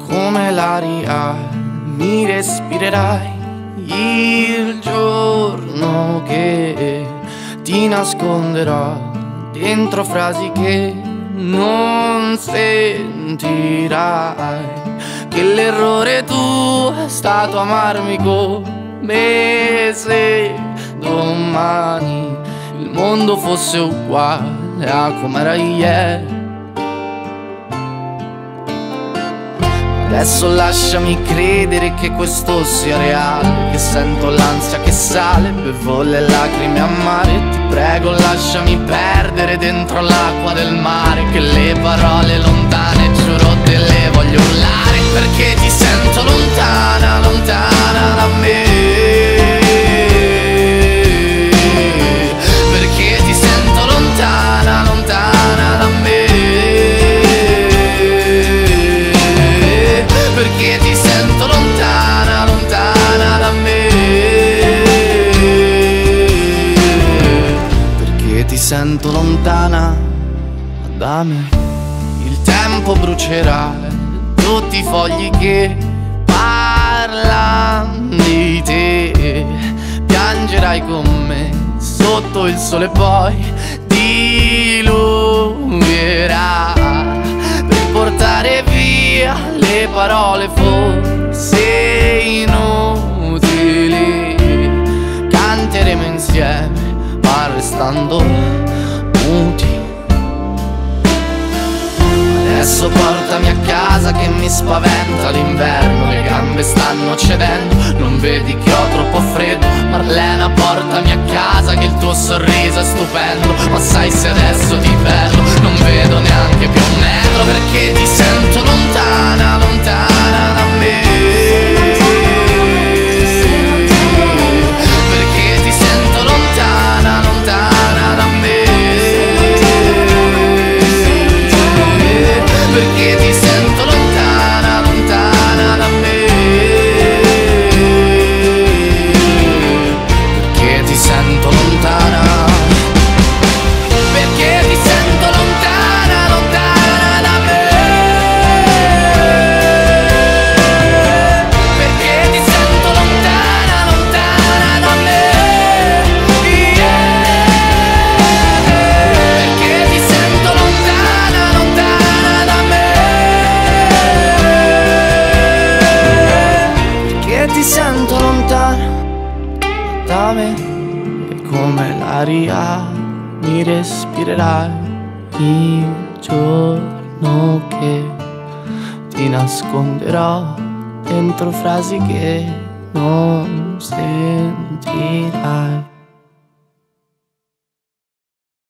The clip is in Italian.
come l'aria mi respirerai il giorno che ti nasconderò dentro frasi che non sentirai, che l'errore tuo è stato amarmi come se domani il mondo fosse uguale a com'era ieri. Adesso lasciami credere che questo sia reale, che sento l'ansia che sale, bevo le lacrime amare. Ti prego lasciami perdere dentro l'acqua del mare, che le parole lontane giuro te le voglio urlare, perché ti sento lontana, lontana da me. Perché ti sento lontana, lontana da me. Perché ti sento lontana, lontana da me. Perché ti sento lontana da me. Il tempo brucerà tutti i fogli che parlano di te. Piangerai con me sotto il sole, poi diluvierà per portare via le parole forse inutili. Canteremo insieme ma restando muti. Adesso portami a casa che mi spaventa l'inverno, le gambe stanno cedendo, non vedi che ho troppo freddo. Marlena portami a casa che il tuo sorriso è stupendo, ma sai se adesso ti perdo non vedo neanche più un metro. Perché ti sento lontana, lontana da me. Perché ti sento lontana, lontana da me. Perché ti sento lontana, lontana da me. Perché ti sento lontana. Perché ti sento lontana, lontana da me. Perché ti sento lontana, lontana da me. Perché ti sento lontana, lontana da me. Perché ti sento lontana da me. E come l'aria mi respirerai il giorno che ti nasconderò dentro frasi che non sentirai.